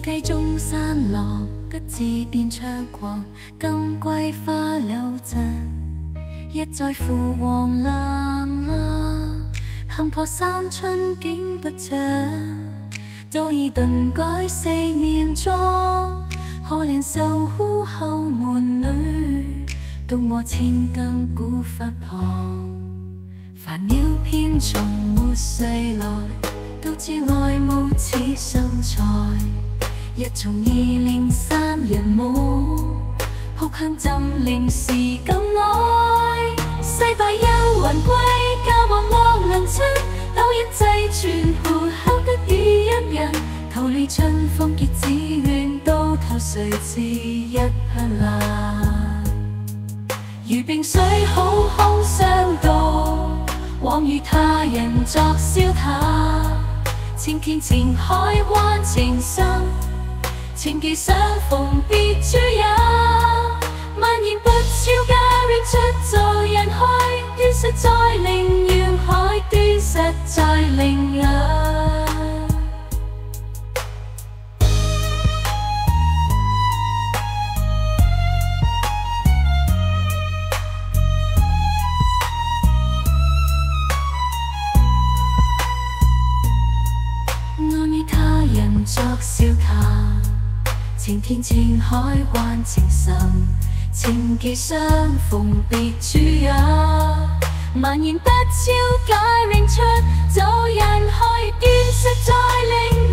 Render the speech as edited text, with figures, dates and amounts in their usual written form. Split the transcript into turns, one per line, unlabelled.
溪中山落，吉字變猖狂，金桂花柳陣，一再赴黃藍啦。行破三春景不長，早已頓改四面妝。可憐受苦後門裏，獨卧千金古佛旁。煩擾偏從沒睡來，都知愛慕似秀才。一從203人舞，哭向浸靈時更愛。西拜幽魂歸家望惡能親，抖一劑全盤刻得第一人。逃離春風結子亂，到頭誰知一噴爛。如冰水好空相渡，枉與他人作笑談。千遍情海灣情深，情記相逢別處也。萬言不超家永出在人海，端實在令願海，端實在令人。愛與他人作笑談，情天情海灣情深，情記相逢別處也。萬言不超解永出走人海，端實在令